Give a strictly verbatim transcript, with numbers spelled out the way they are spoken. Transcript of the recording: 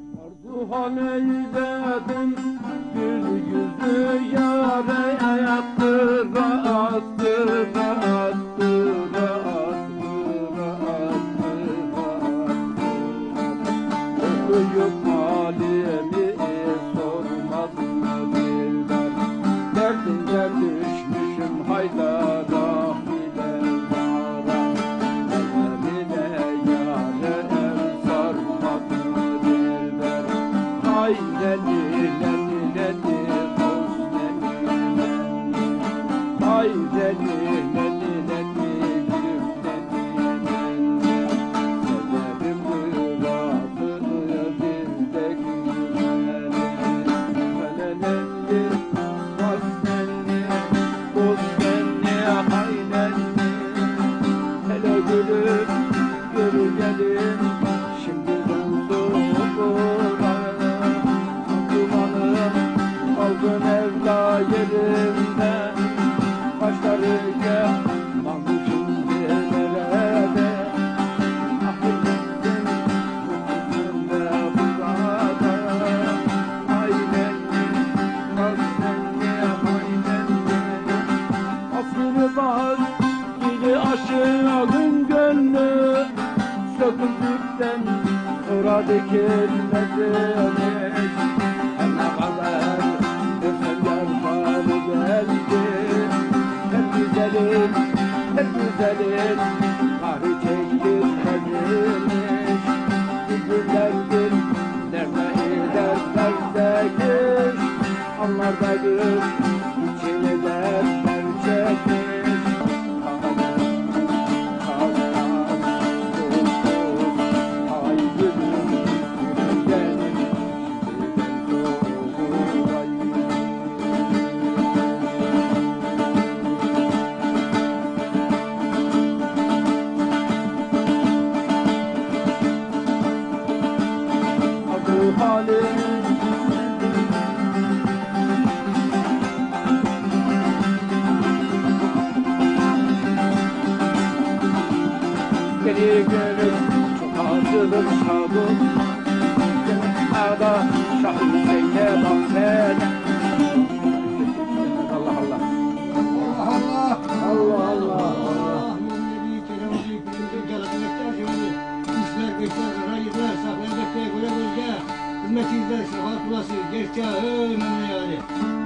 Arduhan eyledim gül yüzlü yâre attıra attıra attıra attıra attıra okuyup halimi sormaz mı dilber derdince düşmüşüm haydara Ay leli leli leli dost leli leli Ay leli leli leli gülüm leli leli Severim muradını dilde güzeli Felelelli vaslenli dostlenli hay leli Hele gülüm gül gelin şimdi döndüm Aldın evla yerimden Başları yaman şimdi nerede Ahir gittin mutluyum ve burada Aylenli, naslenli, aylenli Asırı bahar gibi aşığın gönlü Söküldükten sonra dikilmedi Her ne kadar hep güzelim, hep güzelim Kahri çektirmemiş Bir günlerdir nerede dertlerdeki Onlar da gün içine dertler çekmiş Kader, kader, dostum Ay gülüm, gülüm benim Beni görür çok acıdır şadım Ada Şah Hüseyin'e bak sen Allah Allah Allah Allah Allah Allah Nebi Kerem Büyük Büyük Yaratmaklar şimdi Üstler beşler rayılar sahne bekle göre bölge Ümmeti izler şefaat kulası Gerçeği önemli yani